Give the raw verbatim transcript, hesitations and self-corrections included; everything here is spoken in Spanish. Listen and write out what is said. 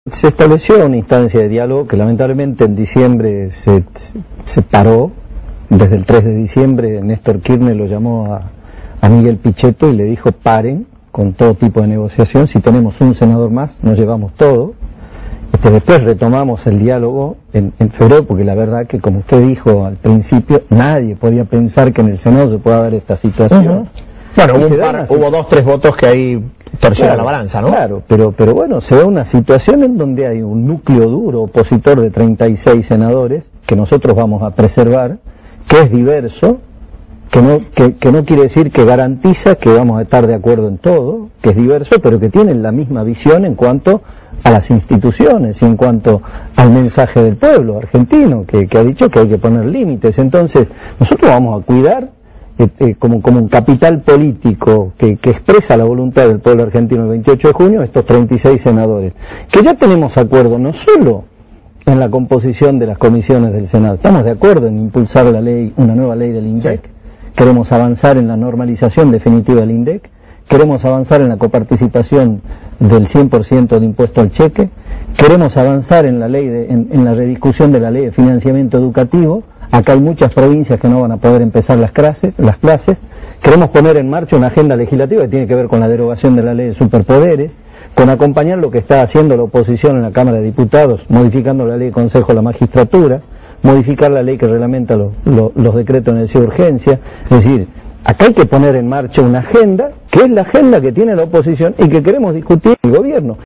Se estableció una instancia de diálogo que lamentablemente en diciembre se, se paró. Desde el tres de diciembre Néstor Kirchner lo llamó a, a Miguel Pichetto y le dijo: paren con todo tipo de negociación, si tenemos un senador más nos llevamos todo. Este, después retomamos el diálogo en, en febrero, porque la verdad que, como usted dijo al principio, nadie podía pensar que en el Senado se pueda dar esta situación. Uh-huh. Bueno, hubo, un par, hubo dos, tres votos que ahí torcieron claro, la balanza, ¿no? Claro, pero, pero bueno, se da una situación en donde hay un núcleo duro opositor de treinta y seis senadores, que nosotros vamos a preservar, que es diverso, que no, que, que no quiere decir que garantiza que vamos a estar de acuerdo en todo, que es diverso, pero que tienen la misma visión en cuanto a las instituciones y en cuanto al mensaje del pueblo argentino, que, que ha dicho que hay que poner límites. Entonces, nosotros vamos a cuidar Eh, eh, como, como un capital político que, que expresa la voluntad del pueblo argentino el veintiocho de junio, estos treinta y seis senadores, que ya tenemos acuerdo no solo en la composición de las comisiones del Senado, estamos de acuerdo en impulsar la ley, una nueva ley del INDEC, sí. Queremos avanzar en la normalización definitiva del INDEC, queremos avanzar en la coparticipación del cien por ciento de impuesto al cheque, queremos avanzar en la ley de, en, en la rediscusión de la ley de financiamiento educativo. Acá hay muchas provincias que no van a poder empezar las clases, las clases. Queremos poner en marcha una agenda legislativa que tiene que ver con la derogación de la ley de superpoderes, con acompañar lo que está haciendo la oposición en la Cámara de Diputados, modificando la ley de Consejo de la Magistratura, modificar la ley que reglamenta lo, lo, los decretos de necesidad de urgencia. Es decir, acá hay que poner en marcha una agenda, que es la agenda que tiene la oposición y que queremos discutir el gobierno.